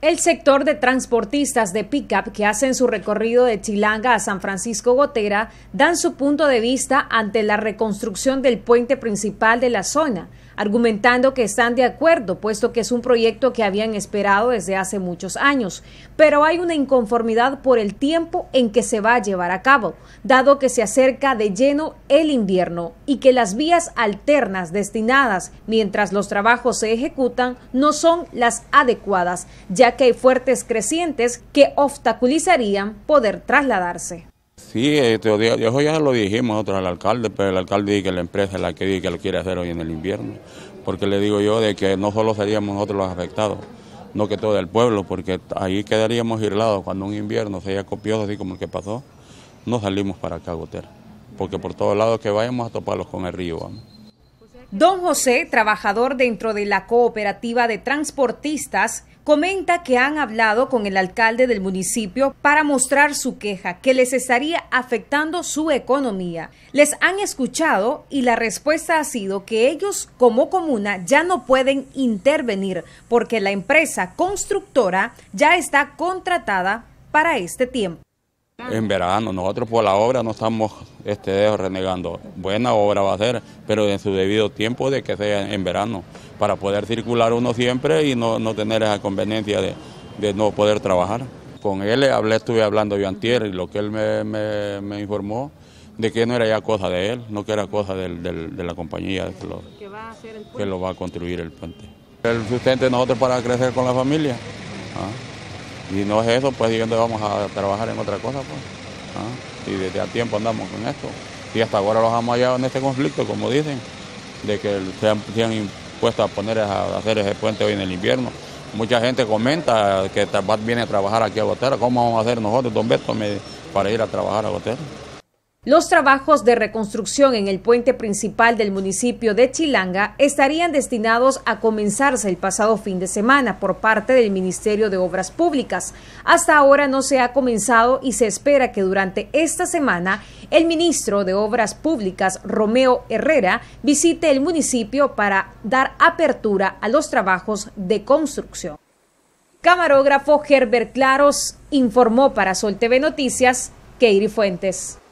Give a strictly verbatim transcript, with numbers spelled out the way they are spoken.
El sector de transportistas de pick-up que hacen su recorrido de Chilanga a San Francisco Gotera dan su punto de vista ante la reconstrucción del puente principal de la zona, argumentando que están de acuerdo, puesto que es un proyecto que habían esperado desde hace muchos años. Pero hay una inconformidad por el tiempo en que se va a llevar a cabo, dado que se acerca de lleno el invierno y que las vías alternas destinadas mientras los trabajos se ejecutan no son las adecuadas, ya que hay fuertes crecientes que obstaculizarían poder trasladarse. Sí, eso ya lo dijimos nosotros al alcalde, pero el alcalde dice que la empresa es la que dice que lo quiere hacer hoy en el invierno, porque le digo yo de que no solo seríamos nosotros los afectados, no que todo el pueblo, porque ahí quedaríamos aislados cuando un invierno sea copioso, así como el que pasó, no salimos para acá a Gotera, porque por todos lados que vayamos a toparlos con el río. Vamos. Don José, trabajador dentro de la cooperativa de transportistas, comenta que han hablado con el alcalde del municipio para mostrar su queja, que les estaría afectando su economía. Les han escuchado y la respuesta ha sido que ellos como comuna ya no pueden intervenir porque la empresa constructora ya está contratada para este tiempo. En verano, nosotros por la obra no estamos este dedo renegando. Buena obra va a ser, pero en su debido tiempo de que sea en verano, para poder circular uno siempre y no, no tener esa conveniencia de, de no poder trabajar. Con él hablé, estuve hablando yo antier y lo que él me, me, me informó de que no era ya cosa de él, no que era cosa del, del, de la compañía que lo, ¿Qué va a hacer el puente? Que lo va a construir el puente. El sustento de nosotros para crecer con la familia. ¿Ah? Y no es eso, pues, ¿y dónde vamos a trabajar en otra cosa? Pues? ¿Ah? Y desde hace tiempo andamos con esto. Y hasta ahora los hemos hallado en este conflicto, como dicen, de que se han, se han impuesto a poner a hacer ese puente hoy en el invierno. Mucha gente comenta que viene a trabajar aquí a Gotera. ¿Cómo vamos a hacer nosotros, don Beto, para ir a trabajar a Gotera? Los trabajos de reconstrucción en el puente principal del municipio de Chilanga estarían destinados a comenzarse el pasado fin de semana por parte del Ministerio de Obras Públicas. Hasta ahora no se ha comenzado y se espera que durante esta semana el ministro de Obras Públicas, Romeo Herrera, visite el municipio para dar apertura a los trabajos de construcción. Camarógrafo Herbert Claros informó para Sol T V Noticias, Keiri Fuentes.